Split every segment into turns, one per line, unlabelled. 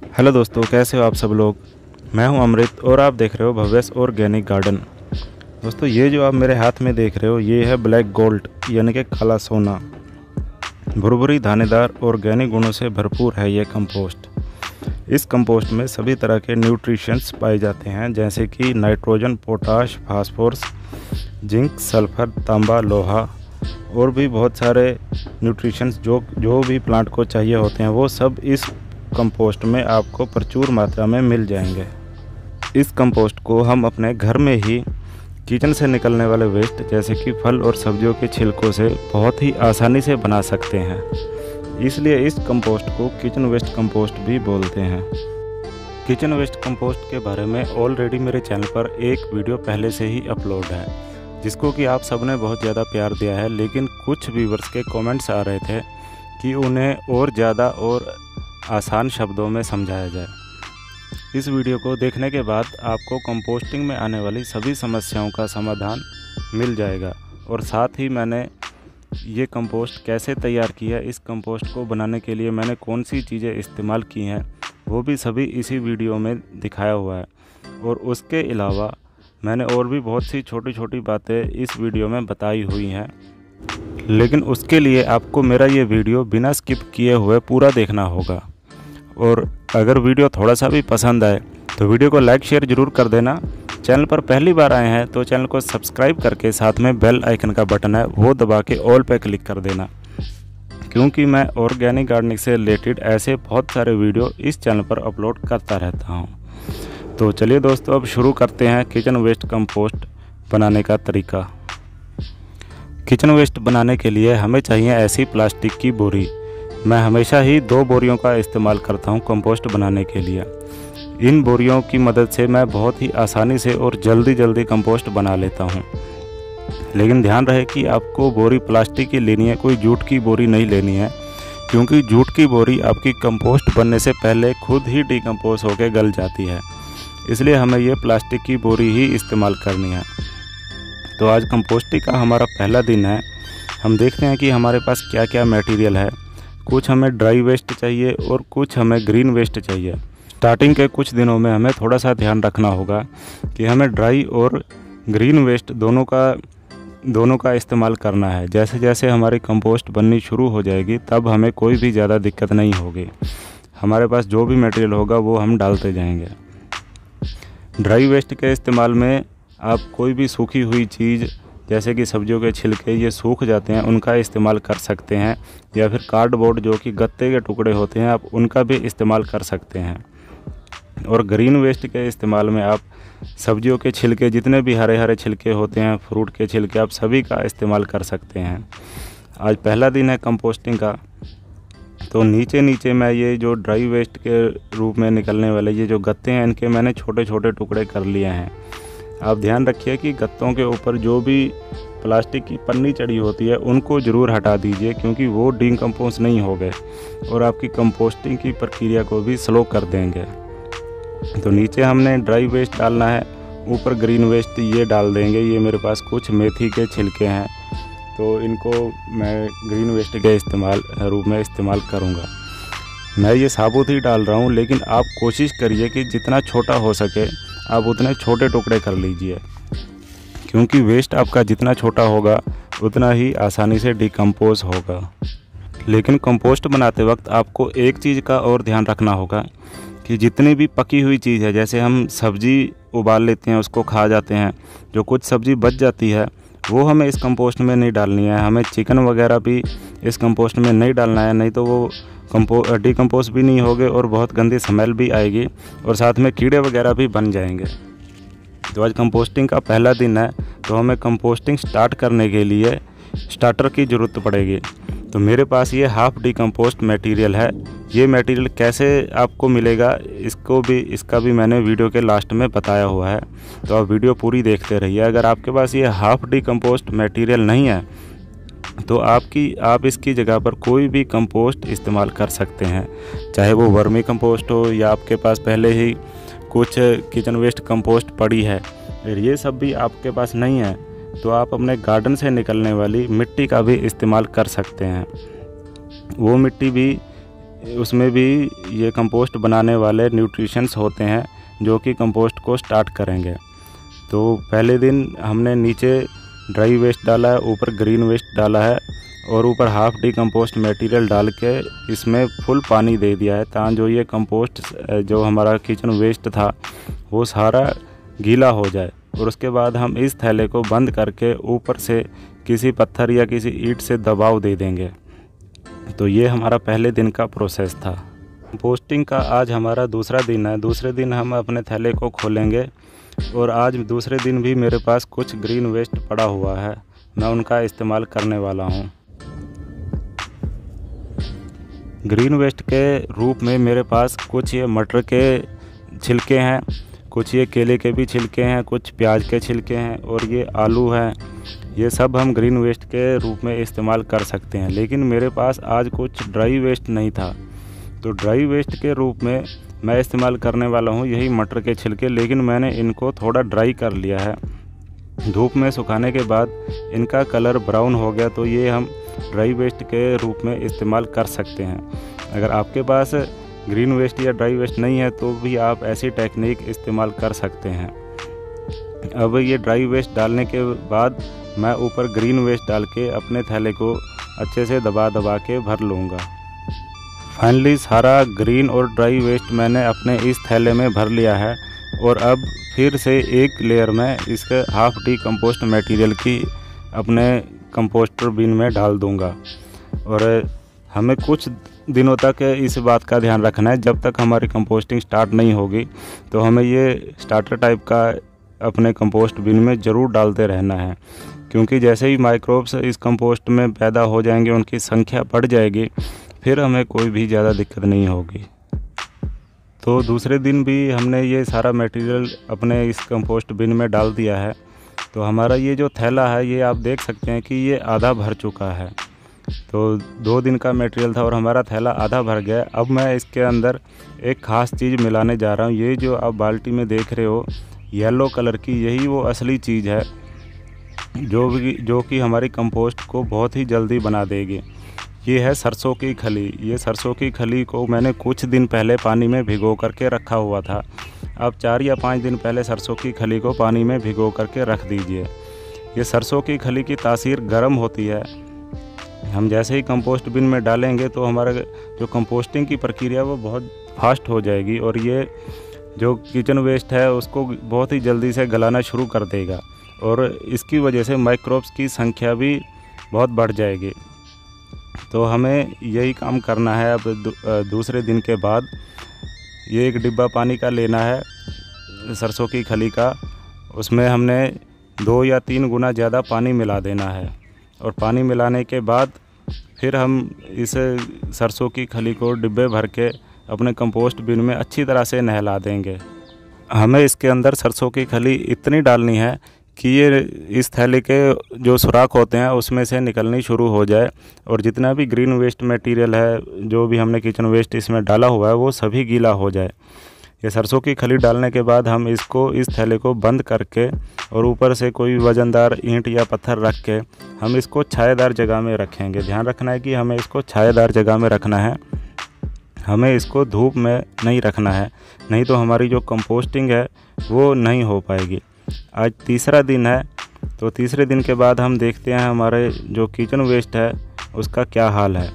Hello दोस्तों, कैसे हो आप सब लोग। मैं हूं अमृत और आप देख रहे हो भव्यस ऑर्गेनिक गार्डन। दोस्तों, ये जो आप मेरे हाथ में देख रहे हो ये है ब्लैक गोल्ड यानी कि काला सोना। भुरभुरी दानेदार ऑर्गेनिक गुणों से भरपूर है ये कंपोस्ट। इस कंपोस्ट में सभी तरह के न्यूट्रिशंस पाए जाते हैं, जैसे कि nitrogen, potash, phosphorus, zinc, sulphur, तांबा, लोहा और भी बहुत सारे न्यूट्रिशंस जो भी प्लांट को चाहिए होते हैं वो सब इस कंपोस्ट में आपको प्रचुर मात्रा में मिल जाएंगे। इस कंपोस्ट को हम अपने घर में ही किचन से निकलने वाले वेस्ट जैसे कि फल और सब्जियों के छिलकों से बहुत ही आसानी से बना सकते हैं। इसलिए इस कंपोस्ट को किचन वेस्ट कंपोस्ट भी बोलते हैं। किचन वेस्ट कंपोस्ट के बारे में ऑलरेडी मेरे चैनल पर एक वीडियो पहले से ही अपलोड है, जिसको कि आप सबने बहुत ज़्यादा प्यार दिया है। लेकिन कुछ व्यूअर्स के कमेंट्स आ रहे थे कि उन्हें और ज़्यादा और आसान शब्दों में समझाया जाए। इस वीडियो को देखने के बाद आपको कंपोस्टिंग में आने वाली सभी समस्याओं का समाधान मिल जाएगा और साथ ही मैंने ये कंपोस्ट कैसे तैयार किया, इस कंपोस्ट को बनाने के लिए मैंने कौन सी चीज़ें इस्तेमाल की हैं, वो भी सभी इसी वीडियो में दिखाया हुआ है। और उसके अलावा मैंने और भी बहुत सी छोटी छोटी बातें इस वीडियो में बताई हुई हैं, लेकिन उसके लिए आपको मेरा ये वीडियो बिना स्किप किए हुए पूरा देखना होगा। और अगर वीडियो थोड़ा सा भी पसंद आए तो वीडियो को लाइक शेयर ज़रूर कर देना। चैनल पर पहली बार आए हैं तो चैनल को सब्सक्राइब करके साथ में बेल आइकन का बटन है वो दबा के ऑल पे क्लिक कर देना, क्योंकि मैं ऑर्गेनिक गार्डनिंग से रिलेटेड ऐसे बहुत सारे वीडियो इस चैनल पर अपलोड करता रहता हूँ। तो चलिए दोस्तों, अब शुरू करते हैं किचन वेस्ट कंपोस्ट बनाने का तरीका। किचन वेस्ट बनाने के लिए हमें चाहिए ऐसी प्लास्टिक की बोरी। मैं हमेशा ही 2 बोरियों का इस्तेमाल करता हूं कंपोस्ट बनाने के लिए। इन बोरियों की मदद से मैं बहुत ही आसानी से और जल्दी कंपोस्ट बना लेता हूं। लेकिन ध्यान रहे कि आपको बोरी प्लास्टिक की लेनी है, कोई जूट की बोरी नहीं लेनी है, क्योंकि जूट की बोरी आपकी कंपोस्ट बनने से पहले खुद ही डिकम्पोज होकर गल जाती है। इसलिए हमें ये प्लास्टिक की बोरी ही इस्तेमाल करनी है। तो आज कंपोस्टिंग का हमारा पहला दिन है। हम देखते हैं कि हमारे पास क्या क्या मटेरियल है। कुछ हमें ड्राई वेस्ट चाहिए और कुछ हमें ग्रीन वेस्ट चाहिए। स्टार्टिंग के कुछ दिनों में हमें थोड़ा सा ध्यान रखना होगा कि हमें ड्राई और ग्रीन वेस्ट दोनों का इस्तेमाल करना है। जैसे जैसे हमारी कंपोस्ट बननी शुरू हो जाएगी तब हमें कोई भी ज़्यादा दिक्कत नहीं होगी। हमारे पास जो भी मटेरियल होगा वो हम डालते जाएंगे। ड्राई वेस्ट के इस्तेमाल में आप कोई भी सूखी हुई चीज़ जैसे कि सब्जियों के छिलके ये सूख जाते हैं उनका इस्तेमाल कर सकते हैं, या फिर कार्डबोर्ड जो कि गत्ते के टुकड़े होते हैं आप उनका भी इस्तेमाल कर सकते हैं। और ग्रीन वेस्ट के इस्तेमाल में आप सब्जियों के छिलके, जितने भी हरे हरे छिलके होते हैं, फ्रूट के छिलके, आप सभी का इस्तेमाल कर सकते हैं। आज पहला दिन है कंपोस्टिंग का। तो नीचे मैं ये जो ड्राई वेस्ट के रूप में निकलने वाले ये जो गत्ते हैं इनके मैंने छोटे छोटे टुकड़े कर लिए हैं। आप ध्यान रखिए कि गत्तों के ऊपर जो भी प्लास्टिक की पन्नी चढ़ी होती है उनको ज़रूर हटा दीजिए, क्योंकि वो डिकम्पोज नहीं हो गए और आपकी कंपोस्टिंग की प्रक्रिया को भी स्लो कर देंगे। तो नीचे हमने ड्राई वेस्ट डालना है, ऊपर ग्रीन वेस्ट ये डाल देंगे। ये मेरे पास कुछ मेथी के छिलके हैं तो इनको मैं ग्रीन वेस्ट के रूप में इस्तेमाल करूँगा। मैं ये साबुत ही डाल रहा हूँ, लेकिन आप कोशिश करिए कि जितना छोटा हो सके आप उतने छोटे टुकड़े कर लीजिए, क्योंकि वेस्ट आपका जितना छोटा होगा उतना ही आसानी से डिकम्पोज होगा। लेकिन कंपोस्ट बनाते वक्त आपको एक चीज़ का और ध्यान रखना होगा कि जितनी भी पकी हुई चीज़ है, जैसे हम सब्ज़ी उबाल लेते हैं उसको खा जाते हैं, जो कुछ सब्ज़ी बच जाती है वो हमें इस कंपोस्ट में नहीं डालनी है। हमें चिकन वगैरह भी इस कंपोस्ट में नहीं डालना है, नहीं तो वो डिकम्पोज भी नहीं होगे और बहुत गंदी स्मेल भी आएगी और साथ में कीड़े वगैरह भी बन जाएंगे। तो आज कंपोस्टिंग का पहला दिन है, तो हमें कंपोस्टिंग स्टार्ट करने के लिए स्टार्टर की ज़रूरत पड़ेगी। तो मेरे पास ये हाफ डिकम्पोस्ट मटेरियल है। ये मटेरियल कैसे आपको मिलेगा इसका भी मैंने वीडियो के लास्ट में बताया हुआ है, तो आप वीडियो पूरी देखते रहिए। अगर आपके पास ये हाफ डिकम्पोस्ट मटेरियल नहीं है तो आप इसकी जगह पर कोई भी कंपोस्ट इस्तेमाल कर सकते हैं, चाहे वो वर्मी कंपोस्ट हो या आपके पास पहले ही कुछ किचन वेस्ट कंपोस्ट पड़ी है। अगर ये सब भी आपके पास नहीं है तो आप अपने गार्डन से निकलने वाली मिट्टी का भी इस्तेमाल कर सकते हैं। वो मिट्टी भी उसमें भी ये कंपोस्ट बनाने वाले न्यूट्रिशंस होते हैं जो कि कंपोस्ट को स्टार्ट करेंगे। तो पहले दिन हमने नीचे ड्राई वेस्ट डाला है, ऊपर ग्रीन वेस्ट डाला है और ऊपर हाफ डिकम्पोस्ट मटेरियल डाल के इसमें फुल पानी दे दिया है, ताकि जो ये कंपोस्ट जो हमारा किचन वेस्ट था वो सारा गीला हो जाए। और उसके बाद हम इस थैले को बंद करके ऊपर से किसी पत्थर या किसी ईंट से दबाव दे देंगे। तो ये हमारा पहले दिन का प्रोसेस था। कंपोस्टिंग का आज हमारा दूसरा दिन है। दूसरे दिन हम अपने थैले को खोलेंगे और आज दूसरे दिन भी मेरे पास कुछ ग्रीन वेस्ट पड़ा हुआ है, मैं उनका इस्तेमाल करने वाला हूँ। ग्रीन वेस्ट के रूप में मेरे पास कुछ ये मटर के छिलके हैं, कुछ ये केले के भी छिलके हैं, कुछ प्याज के छिलके हैं और ये आलू हैं। ये सब हम ग्रीन वेस्ट के रूप में इस्तेमाल कर सकते हैं। लेकिन मेरे पास आज कुछ ड्राई वेस्ट नहीं था, तो ड्राई वेस्ट के रूप में मैं इस्तेमाल करने वाला हूँ यही मटर के छिलके। लेकिन मैंने इनको थोड़ा ड्राई कर लिया है, धूप में सुखाने के बाद इनका कलर ब्राउन हो गया, तो ये हम ड्राई वेस्ट के रूप में इस्तेमाल कर सकते हैं। अगर आपके पास ग्रीन वेस्ट या ड्राई वेस्ट नहीं है तो भी आप ऐसी टेक्निक इस्तेमाल कर सकते हैं। अब ये ड्राई वेस्ट डालने के बाद मैं ऊपर ग्रीन वेस्ट डाल के अपने थैले को अच्छे से दबा दबा के भर लूँगा। फाइनली सारा ग्रीन और ड्राई वेस्ट मैंने अपने इस थैले में भर लिया है और अब फिर से एक लेयर में इसके हाफ डिकम्पोस्ट मटेरियल की अपने कंपोस्टर बिन में डाल दूंगा। और हमें कुछ दिनों तक इस बात का ध्यान रखना है, जब तक हमारी कंपोस्टिंग स्टार्ट नहीं होगी तो हमें ये स्टार्टर टाइप का अपने कंपोस्ट बिन में ज़रूर डालते रहना है, क्योंकि जैसे ही माइक्रोब्स इस कंपोस्ट में पैदा हो जाएंगे, उनकी संख्या बढ़ जाएगी, फिर हमें कोई भी ज़्यादा दिक्कत नहीं होगी। तो दूसरे दिन भी हमने ये सारा मटेरियल अपने इस कंपोस्ट बिन में डाल दिया है। तो हमारा ये जो थैला है ये आप देख सकते हैं कि ये आधा भर चुका है। तो 2 दिन का मटेरियल था और हमारा थैला आधा भर गया। अब मैं इसके अंदर एक ख़ास चीज़ मिलाने जा रहा हूँ। ये जो आप बाल्टी में देख रहे हो येलो कलर की, यही वो असली चीज़ है जो कि हमारी कंपोस्ट को बहुत ही जल्दी बना देगी। ये है सरसों की खली। ये सरसों की खली को मैंने कुछ दिन पहले पानी में भिगो करके रखा हुआ था। आप 4 या 5 दिन पहले सरसों की खली को पानी में भिगो करके रख दीजिए। ये सरसों की खली की तासीर गर्म होती है। हम जैसे ही कंपोस्ट बिन में डालेंगे तो हमारा जो कंपोस्टिंग की प्रक्रिया वो बहुत फास्ट हो जाएगी और ये जो किचन वेस्ट है उसको बहुत ही जल्दी से गलाना शुरू कर देगा और इसकी वजह से माइक्रोब्स की संख्या भी बहुत बढ़ जाएगी। तो हमें यही काम करना है। अब दूसरे दिन के बाद ये एक डिब्बा पानी का लेना है सरसों की खली का, उसमें हमने 2 या 3 गुना ज़्यादा पानी मिला देना है और पानी मिलाने के बाद फिर हम इस सरसों की खली को डिब्बे भर के अपने कंपोस्ट बिन में अच्छी तरह से नहला देंगे। हमें इसके अंदर सरसों की खली इतनी डालनी है कि ये इस थैले के जो सुराख होते हैं उसमें से निकलनी शुरू हो जाए और जितना भी ग्रीन वेस्ट मटेरियल है, जो भी हमने किचन वेस्ट इसमें डाला हुआ है, वो सभी गीला हो जाए। ये सरसों की खली डालने के बाद हम इसको इस थैले को बंद करके और ऊपर से कोई वज़नदार ईंट या पत्थर रख के हम इसको छायादार जगह में रखेंगे। ध्यान रखना है कि हमें इसको छायादार जगह में रखना है, हमें इसको धूप में नहीं रखना है, नहीं तो हमारी जो कंपोस्टिंग है वो नहीं हो पाएगी। आज तीसरा दिन है, तो तीसरे दिन के बाद हम देखते हैं हमारे जो किचन वेस्ट है उसका क्या हाल है।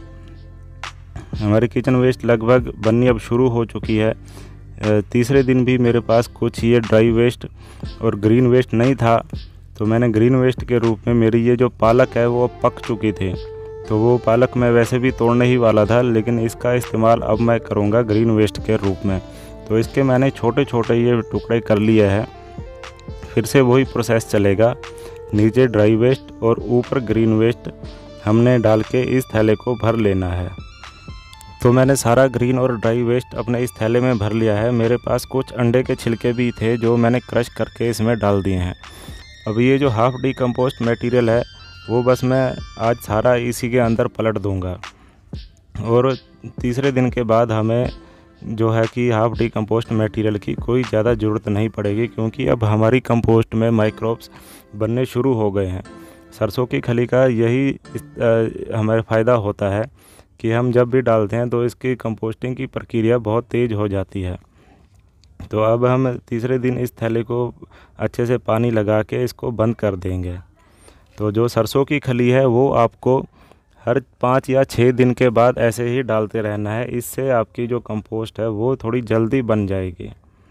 हमारी किचन वेस्ट लगभग बननी अब शुरू हो चुकी है। तीसरे दिन भी मेरे पास कुछ ये ड्राई वेस्ट और ग्रीन वेस्ट नहीं था, तो मैंने ग्रीन वेस्ट के रूप में मेरी ये जो पालक है वो पक चुकी थी, तो वो पालक मैं वैसे भी तोड़ने ही वाला था, लेकिन इसका इस्तेमाल अब मैं करूँगा ग्रीन वेस्ट के रूप में। तो इसके मैंने छोटे छोटे ये टुकड़े कर लिए हैं। फिर से वही प्रोसेस चलेगा, नीचे ड्राई वेस्ट और ऊपर ग्रीन वेस्ट हमने डाल के इस थैले को भर लेना है। तो मैंने सारा ग्रीन और ड्राई वेस्ट अपने इस थैले में भर लिया है। मेरे पास कुछ अंडे के छिलके भी थे जो मैंने क्रश करके इसमें डाल दिए हैं। अब ये जो हाफ डिकम्पोस्ट मटेरियल है वो बस मैं आज सारा इसी के अंदर पलट दूंगा और तीसरे दिन के बाद हमें जो है कि हाफ डिकम्पोस्ट मटेरियल की कोई ज़्यादा ज़रूरत नहीं पड़ेगी, क्योंकि अब हमारी कंपोस्ट में माइक्रोब्स बनने शुरू हो गए हैं। सरसों की खली का यही हमारा फ़ायदा होता है कि हम जब भी डालते हैं तो इसकी कंपोस्टिंग की प्रक्रिया बहुत तेज़ हो जाती है। तो अब हम तीसरे दिन इस थैले को अच्छे से पानी लगा के इसको बंद कर देंगे। तो जो सरसों की खली है वो आपको हर 5 या 6 दिन के बाद ऐसे ही डालते रहना है। इससे आपकी जो कंपोस्ट है वो थोड़ी जल्दी बन जाएगी।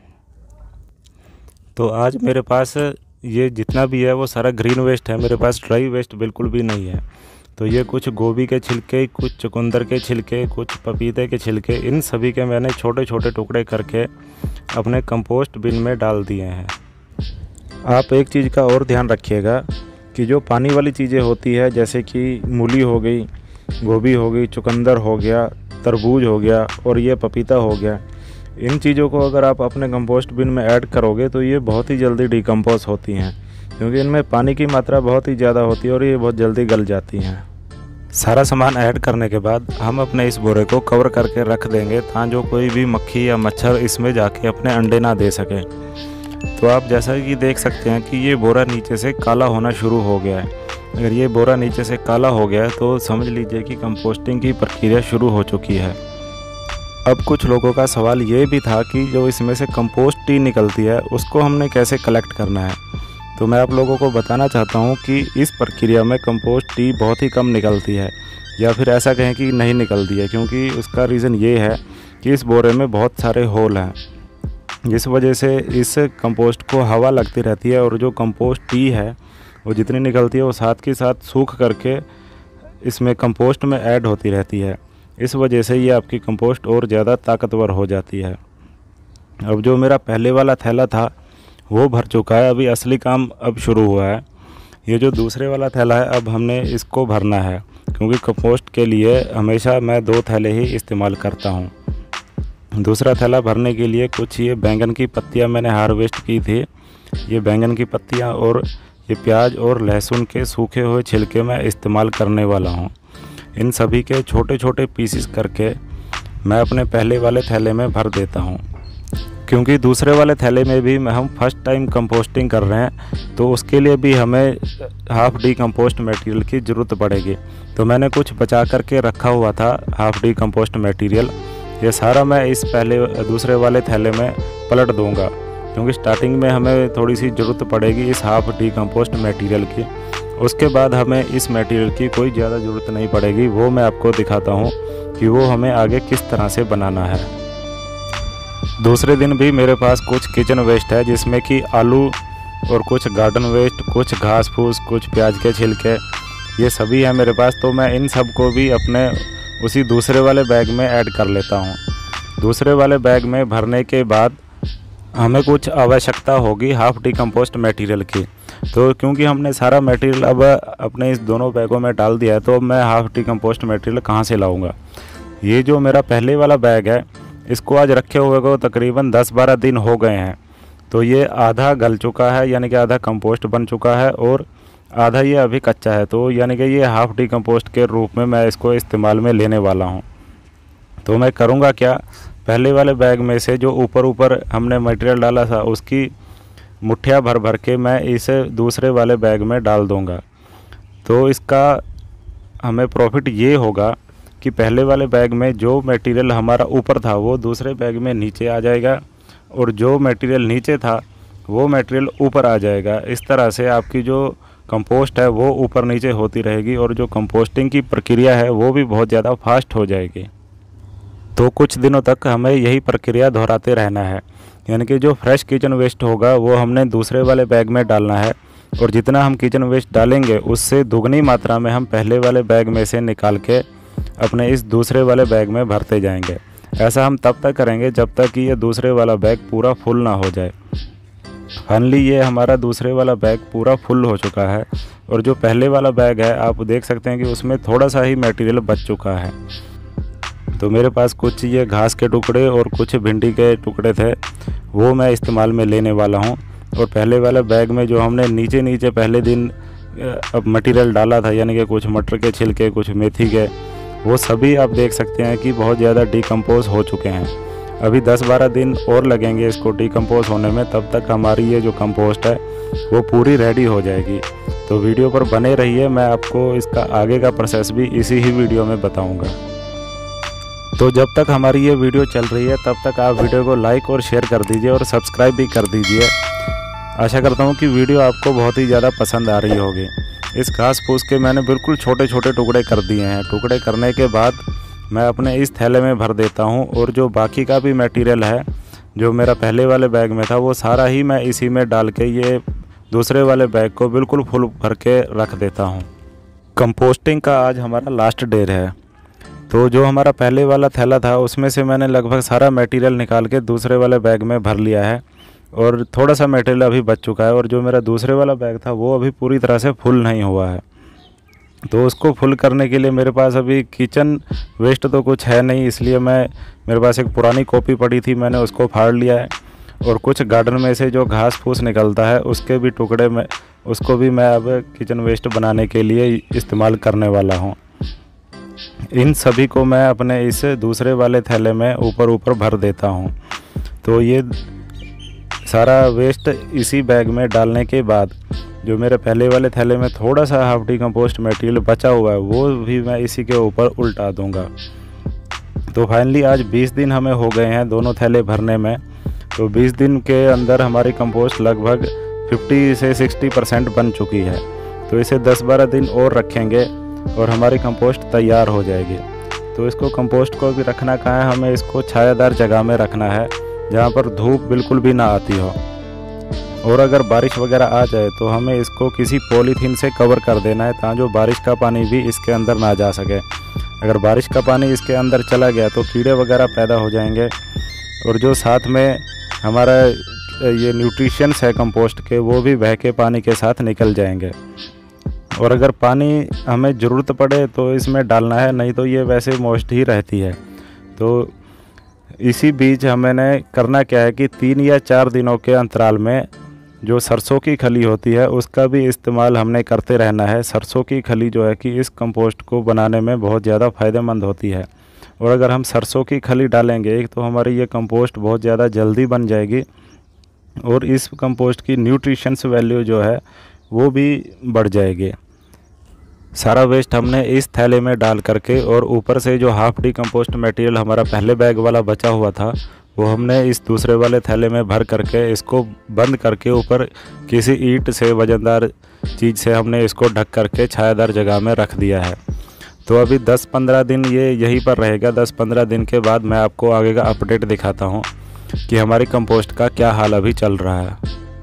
तो आज मेरे पास ये जितना भी है वो सारा ग्रीन वेस्ट है, मेरे पास ड्राई वेस्ट बिल्कुल भी नहीं है। तो ये कुछ गोभी के छिलके, कुछ चुकंदर के छिलके, कुछ पपीते के छिलके, इन सभी के मैंने छोटे छोटे टुकड़े करके अपने कंपोस्ट बिन में डाल दिए हैं। आप एक चीज़ का और ध्यान रखिएगा कि जो पानी वाली चीज़ें होती है, जैसे कि मूली हो गई, गोभी हो गई, चुकंदर हो गया, तरबूज हो गया और ये पपीता हो गया, इन चीज़ों को अगर आप अपने कंपोस्ट बिन में ऐड करोगे तो ये बहुत ही जल्दी डिकम्पोज होती हैं, क्योंकि इनमें पानी की मात्रा बहुत ही ज़्यादा होती है और ये बहुत जल्दी गल जाती हैं। सारा सामान ऐड करने के बाद हम अपने इस बोरे को कवर करके रख देंगे ताकि जो कोई भी मक्खी या मच्छर इसमें जाके अपने अंडे ना दे सके। तो आप जैसा कि देख सकते हैं कि ये बोरा नीचे से काला होना शुरू हो गया है। अगर ये बोरा नीचे से काला हो गया है तो समझ लीजिए कि कंपोस्टिंग की प्रक्रिया शुरू हो चुकी है। अब कुछ लोगों का सवाल ये भी था कि जो इसमें से कंपोस्ट टी निकलती है उसको हमने कैसे कलेक्ट करना है। तो मैं आप लोगों को बताना चाहता हूँ कि इस प्रक्रिया में कंपोस्ट टी बहुत ही कम निकलती है, या फिर ऐसा कहें कि नहीं निकलती है, क्योंकि उसका रीज़न ये है कि इस बोरे में बहुत सारे होल हैं, जिस वजह से इस कंपोस्ट को हवा लगती रहती है और जो कंपोस्ट टी है वो जितनी निकलती है वो साथ के साथ सूख करके इसमें कंपोस्ट में ऐड होती रहती है। इस वजह से ये आपकी कंपोस्ट और ज़्यादा ताकतवर हो जाती है। अब जो मेरा पहले वाला थैला था वो भर चुका है, अभी असली काम अब शुरू हुआ है। ये जो दूसरे वाला थैला है अब हमने इसको भरना है, क्योंकि कंपोस्ट के लिए हमेशा मैं 2 थैले ही इस्तेमाल करता हूँ। दूसरा थैला भरने के लिए कुछ ये बैंगन की पत्तियाँ मैंने हार्वेस्ट की थी। ये बैंगन की पत्तियाँ और ये प्याज और लहसुन के सूखे हुए छिलके मैं इस्तेमाल करने वाला हूँ। इन सभी के छोटे छोटे पीसेस करके मैं अपने पहले वाले थैले में भर देता हूँ, क्योंकि दूसरे वाले थैले में भी हम फर्स्ट टाइम कंपोस्टिंग कर रहे हैं, तो उसके लिए भी हमें हाफ डी कंपोस्ट मटेरियल की ज़रूरत पड़ेगी। तो मैंने कुछ बचा करके रखा हुआ था हाफ डी कंपोस्ट मटेरियल, ये सारा मैं इस दूसरे वाले थैले में पलट दूंगा, क्योंकि स्टार्टिंग में हमें थोड़ी सी ज़रूरत पड़ेगी इस हाफ डी कंपोस्ट मटेरियल की। उसके बाद हमें इस मटेरियल की कोई ज़्यादा ज़रूरत नहीं पड़ेगी। वो मैं आपको दिखाता हूँ कि वो हमें आगे किस तरह से बनाना है। दूसरे दिन भी मेरे पास कुछ किचन वेस्ट है, जिसमें कि आलू और कुछ गार्डन वेस्ट, कुछ घास फूस, कुछ प्याज के छिलके, ये सभी है मेरे पास। तो मैं इन सब को भी अपने उसी दूसरे वाले बैग में ऐड कर लेता हूँ। दूसरे वाले बैग में भरने के बाद हमें कुछ आवश्यकता होगी हाफ डिकम्पोस्ट मटेरियल की। तो क्योंकि हमने सारा मटेरियल अब अपने इस दोनों बैगों में डाल दिया है, तो अब मैं हाफ डिकम्पोस्ट मटेरियल कहाँ से लाऊंगा। ये जो मेरा पहले वाला बैग है, इसको आज रखे हुए को तकरीबन 10-12 दिन हो गए हैं। तो ये आधा गल चुका है, यानी कि आधा कंपोस्ट बन चुका है, और आधा ये अभी कच्चा है। तो यानी कि ये हाफ डिकम्पोस्ट के रूप में मैं इसको इस्तेमाल में लेने वाला हूँ। तो मैं करूँगा क्या, पहले वाले बैग में से जो ऊपर हमने मटेरियल डाला था उसकी मुठ्ठियाँ भर भर के मैं इसे दूसरे वाले बैग में डाल दूँगा। तो इसका हमें प्रॉफिट ये होगा कि पहले वाले बैग में जो मटेरियल हमारा ऊपर था वो दूसरे बैग में नीचे आ जाएगा, और जो मटेरियल नीचे था वो मटेरियल ऊपर आ जाएगा। इस तरह से आपकी जो कंपोस्ट है वो ऊपर नीचे होती रहेगी, और जो कंपोस्टिंग की प्रक्रिया है वो भी बहुत ज़्यादा फास्ट हो जाएगी। तो कुछ दिनों तक हमें यही प्रक्रिया दोहराते रहना है, यानी कि जो फ्रेश किचन वेस्ट होगा वो हमने दूसरे वाले बैग में डालना है, और जितना हम किचन वेस्ट डालेंगे उससे दुगनी मात्रा में हम पहले वाले बैग में से निकाल के अपने इस दूसरे वाले बैग में भरते जाएंगे। ऐसा हम तब तक करेंगे जब तक कि ये दूसरे वाला बैग पूरा फुल ना हो जाए। फाइनली ये हमारा दूसरे वाला बैग पूरा फुल हो चुका है, और जो पहले वाला बैग है आप देख सकते हैं कि उसमें थोड़ा सा ही मटेरियल बच चुका है। तो मेरे पास कुछ ये घास के टुकड़े और कुछ भिंडी के टुकड़े थे, वो मैं इस्तेमाल में लेने वाला हूँ। और पहले वाले बैग में जो हमने नीचे पहले दिन अब मटेरियल डाला था, यानी कि कुछ मटर के छिलके, कुछ मेथी के, वो सभी आप देख सकते हैं कि बहुत ज़्यादा डिकम्पोज हो चुके हैं। अभी 10-12 दिन और लगेंगे इसको डिकम्पोज होने में, तब तक हमारी ये जो कंपोस्ट है वो पूरी रेडी हो जाएगी। तो वीडियो पर बने रहिए, मैं आपको इसका आगे का प्रोसेस भी इसी ही वीडियो में बताऊंगा। तो जब तक हमारी ये वीडियो चल रही है तब तक आप वीडियो को लाइक और शेयर कर दीजिए और सब्सक्राइब भी कर दीजिए। आशा करता हूँ कि वीडियो आपको बहुत ही ज़्यादा पसंद आ रही होगी। इस घास फूस के मैंने बिल्कुल छोटे छोटे टुकड़े कर दिए हैं। टुकड़े करने के बाद मैं अपने इस थैले में भर देता हूँ और जो बाकी का भी मटेरियल है जो मेरा पहले वाले बैग में था वो सारा ही मैं इसी में डाल के ये दूसरे वाले बैग को बिल्कुल फुल भर के रख देता हूँ। कंपोस्टिंग का आज हमारा लास्ट डे है। तो जो हमारा पहले वाला थैला था उसमें से मैंने लगभग सारा मटेरियल निकाल के दूसरे वाले बैग में भर लिया है और थोड़ा सा मटेरियल अभी बच चुका है। और जो मेरा दूसरे वाला बैग था वो अभी पूरी तरह से फुल नहीं हुआ है। तो उसको फुल करने के लिए मेरे पास अभी किचन वेस्ट तो कुछ है नहीं, इसलिए मेरे पास एक पुरानी कॉपी पड़ी थी, मैंने उसको फाड़ लिया है। और कुछ गार्डन में से जो घास फूस निकलता है उसके भी टुकड़े में उसको भी मैं अब किचन वेस्ट बनाने के लिए इस्तेमाल करने वाला हूँ। इन सभी को मैं अपने इस दूसरे वाले थैले में ऊपर भर देता हूँ। तो ये सारा वेस्ट इसी बैग में डालने के बाद जो मेरे पहले वाले थैले में थोड़ा सा हाफ डिकम्पोस्ट मटेरियल बचा हुआ है वो भी मैं इसी के ऊपर उल्टा दूंगा। तो फाइनली आज 20 दिन हमें हो गए हैं दोनों थैले भरने में। तो 20 दिन के अंदर हमारी कंपोस्ट लगभग 50 से 60% बन चुकी है। तो इसे 10-12 दिन और रखेंगे और हमारी कंपोस्ट तैयार हो जाएगी। तो इसको कंपोस्ट को भी रखना कहाँ है, हमें इसको छायादार जगह में रखना है जहाँ पर धूप बिल्कुल भी ना आती हो। और अगर बारिश वगैरह आ जाए तो हमें इसको किसी पॉलीथीन से कवर कर देना है ताकि जो बारिश का पानी भी इसके अंदर ना जा सके। अगर बारिश का पानी इसके अंदर चला गया तो कीड़े वगैरह पैदा हो जाएंगे और जो साथ में हमारा ये न्यूट्रिशंस है कंपोस्ट के वो भी बह के पानी के साथ निकल जाएंगे। और अगर पानी हमें ज़रूरत पड़े तो इसमें डालना है, नहीं तो ये वैसे मॉइस्ट ही रहती है। तो इसी बीच हमें करना क्या है कि 3 या 4 दिनों के अंतराल में जो सरसों की खली होती है उसका भी इस्तेमाल हमने करते रहना है। सरसों की खली जो है कि इस कंपोस्ट को बनाने में बहुत ज़्यादा फ़ायदेमंद होती है। और अगर हम सरसों की खली डालेंगे तो हमारी ये कंपोस्ट बहुत ज़्यादा जल्दी बन जाएगी और इस कंपोस्ट की न्यूट्रिशंस वैल्यू जो है वो भी बढ़ जाएगी। सारा वेस्ट हमने इस थैले में डाल करके और ऊपर से जो हाफ डिकम्पोस्ट मटेरियल हमारा पहले बैग वाला बचा हुआ था वो हमने इस दूसरे वाले थैले में भर करके इसको बंद करके ऊपर किसी ईंट से वज़नदार चीज़ से हमने इसको ढक करके छायादार जगह में रख दिया है। तो अभी 10-15 दिन ये यहीं पर रहेगा। 10-15 दिन के बाद मैं आपको आगे का अपडेट दिखाता हूँ कि हमारी कंपोस्ट का क्या हाल अभी चल रहा है।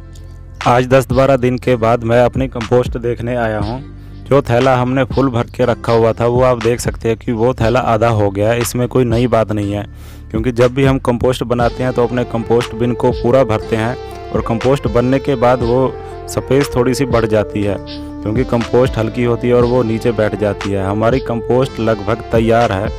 आज 10-12 दिन के बाद मैं अपनी कंपोस्ट देखने आया हूँ। जो थैला हमने फुल भर के रखा हुआ था वो आप देख सकते हैं कि वो थैला आधा हो गया है। इसमें कोई नई बात नहीं है, क्योंकि जब भी हम कंपोस्ट बनाते हैं तो अपने कंपोस्ट बिन को पूरा भरते हैं और कंपोस्ट बनने के बाद वो स्पेस थोड़ी सी बढ़ जाती है क्योंकि कंपोस्ट हल्की होती है और वो नीचे बैठ जाती है। हमारी कंपोस्ट लगभग तैयार है।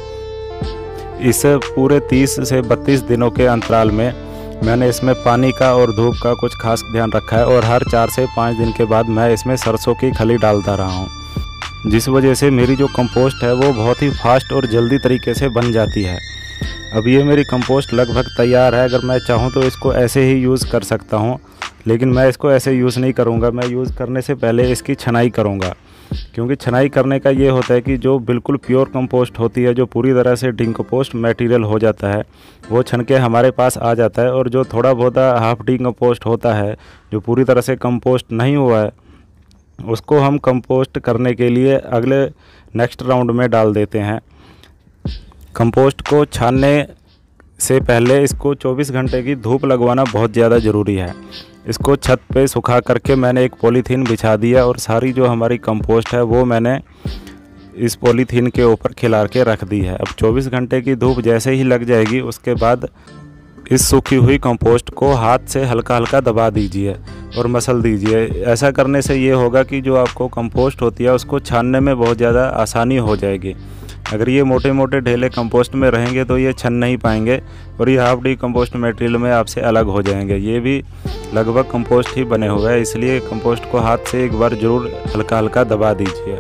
इस पूरे 30 से 32 दिनों के अंतराल में मैंने इसमें पानी का और धूप का कुछ खास ध्यान रखा है और हर 4 से 5 दिन के बाद मैं इसमें सरसों की खली डालता रहा हूँ, जिस वजह से मेरी जो कंपोस्ट है वो बहुत ही फास्ट और जल्दी तरीके से बन जाती है। अब ये मेरी कंपोस्ट लगभग तैयार है। अगर मैं चाहूँ तो इसको ऐसे ही यूज़ कर सकता हूँ, लेकिन मैं इसको ऐसे यूज़ नहीं करूँगा। मैं यूज़ करने से पहले इसकी छनाई करूँगा, क्योंकि छनाई करने का ये होता है कि जो बिल्कुल प्योर कंपोस्ट होती है, जो पूरी तरह से डिकम्पोस्ट मटेरियल हो जाता है, वो छन के हमारे पास आ जाता है। और जो थोड़ा बहुत हाफ डिकम्पोस्ट होता है, जो पूरी तरह से कंपोस्ट नहीं हुआ है, उसको हम कंपोस्ट करने के लिए अगले नेक्स्ट राउंड में डाल देते हैं। कंपोस्ट को छानने से पहले इसको 24 घंटे की धूप लगवाना बहुत ज़्यादा ज़रूरी है। इसको छत पे सुखा करके मैंने एक पॉलीथीन बिछा दिया और सारी जो हमारी कंपोस्ट है वो मैंने इस पॉलीथीन के ऊपर खिलार के रख दी है। अब 24 घंटे की धूप जैसे ही लग जाएगी उसके बाद इस सूखी हुई कंपोस्ट को हाथ से हल्का हल्का दबा दीजिए और मसल दीजिए। ऐसा करने से ये होगा कि जो आपको कंपोस्ट होती है उसको छानने में बहुत ज़्यादा आसानी हो जाएगी। अगर ये मोटे मोटे ढेले कंपोस्ट में रहेंगे तो ये छन नहीं पाएंगे और ये हाफ डिकम्पोस्ट मटेरियल में आपसे अलग हो जाएंगे। ये भी लगभग कंपोस्ट ही बने हुए हैं, इसलिए कंपोस्ट को हाथ से एक बार ज़रूर हल्का हल्का दबा दीजिए।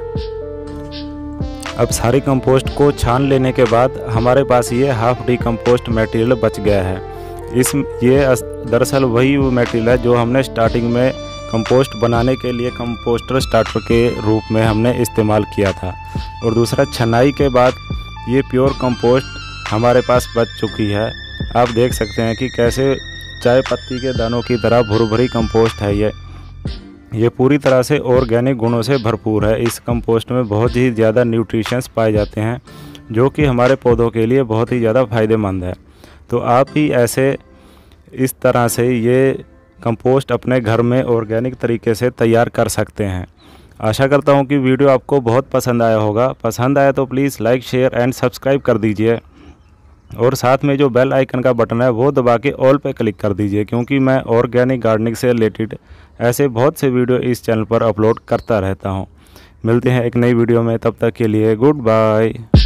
अब सारी कंपोस्ट को छान लेने के बाद हमारे पास ये हाफ डिकम्पोस्ट मटेरियल बच गया है। ये दरअसल वही मटेरियल है जो हमने स्टार्टिंग में कंपोस्ट बनाने के लिए कंपोस्टर स्टार्टर के रूप में हमने इस्तेमाल किया था। और दूसरा, छनाई के बाद ये प्योर कंपोस्ट हमारे पास बच चुकी है। आप देख सकते हैं कि कैसे चाय पत्ती के दानों की तरह भुरभुरी कंपोस्ट है ये पूरी तरह से ऑर्गेनिक गुणों से भरपूर है। इस कंपोस्ट में बहुत ही ज़्यादा न्यूट्रिशंस पाए जाते हैं जो कि हमारे पौधों के लिए बहुत ही ज़्यादा फ़ायदेमंद है। तो आप भी ऐसे इस तरह से ये कंपोस्ट अपने घर में ऑर्गेनिक तरीके से तैयार कर सकते हैं। आशा करता हूँ कि वीडियो आपको बहुत पसंद आया होगा। पसंद आया तो please like, share and subscribe कर दीजिए और साथ में जो बेल आइकन का बटन है वो दबा के ऑल पे क्लिक कर दीजिए, क्योंकि मैं ऑर्गेनिक गार्डनिंग से रिलेटेड ऐसे बहुत से वीडियो इस चैनल पर अपलोड करता रहता हूँ। मिलते हैं एक नई वीडियो में, तब तक के लिए गुड बाय।